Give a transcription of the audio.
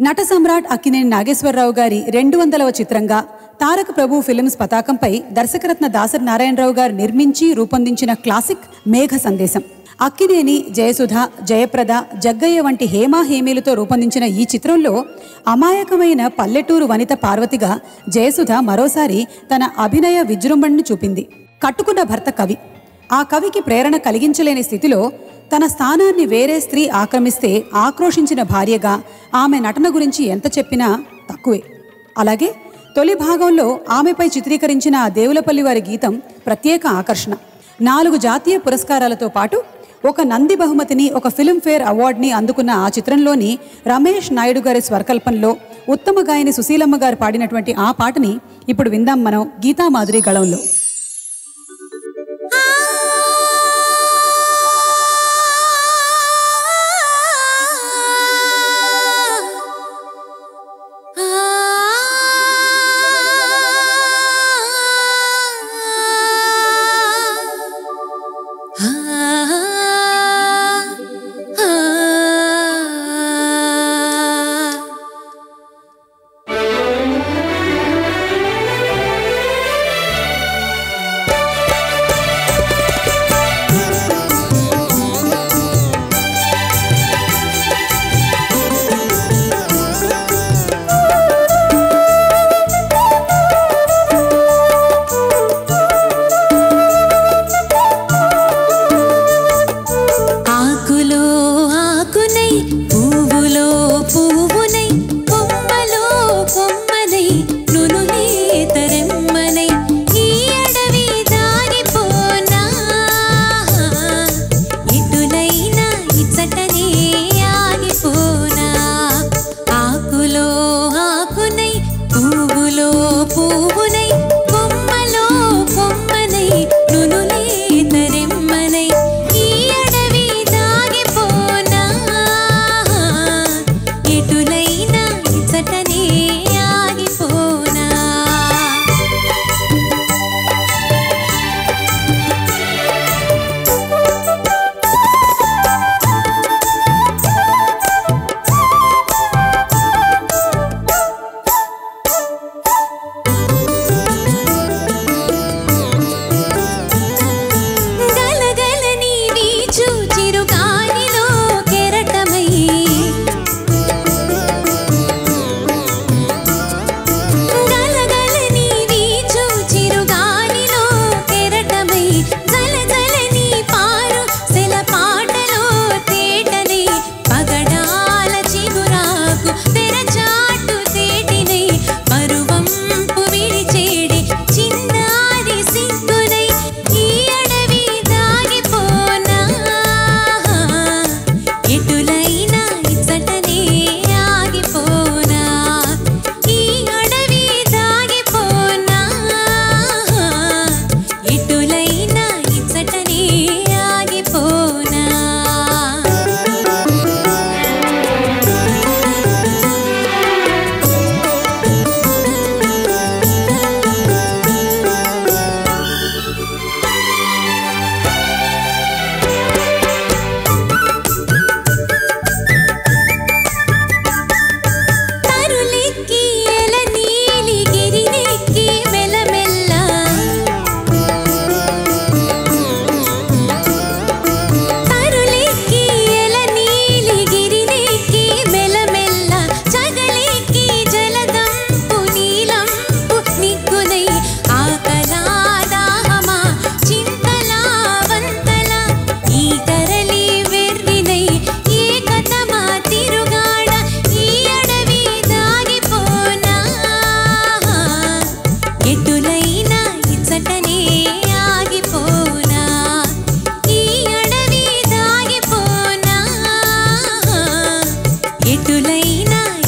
నట సమ్రాట్ అక్కినేని నాగేశ్వరరావు గారి 200వ చిత్రంగా తారక ప్రభు ఫిల్మ్స్ పతాకంపై దర్శకరత్న దాసరి నారాయణరావు గారు నిర్మించి రూపొందించిన క్లాసిక్ మేఘ సందేశం. అక్కినేని, జయసుధ, జయప్రద, జగ్గయ్య వంటి హేమాహేమీలతో రూపొందించిన ఈ చిత్రంలో అమాయకమైన పల్లెటూరు వనిత పార్వతిగా జయసుధ మరోసారి తన అభినయ విజృంభణను చూపింది. కట్టుకున్న భర్త కవి. ఆ కవికి ప్రేరణ కలిగించలేని స్థితిలో తన స్థానాన్ని వేరే స్త్రీ ఆక్రమిస్తే ఆక్రోషించిన భార్యగా ఆమె నటన గురించి ఎంత చెప్పినా తక్కువే. అలాగే తొలి భాగంలో ఆమెపై చిత్రీకరించిన ఆ దేవులపల్లి వారి గీతం ప్రత్యేక ఆకర్షణ. 4 జాతీయ పురస్కారాలతో పాటు ఒక నంది బహుమతిని, ఒక ఫిల్మ్ఫేర్ అవార్డుని అందుకున్న ఆ చిత్రంలోని రమేష్ నాయుడు గారి స్వరకల్పనలో ఉత్తమ గాయని సుశీలమ్మ గారు పాడినటువంటి ఆ పాటని ఇప్పుడు విందాం మనం గీతామాధురి గళంలో. ఎటులైనా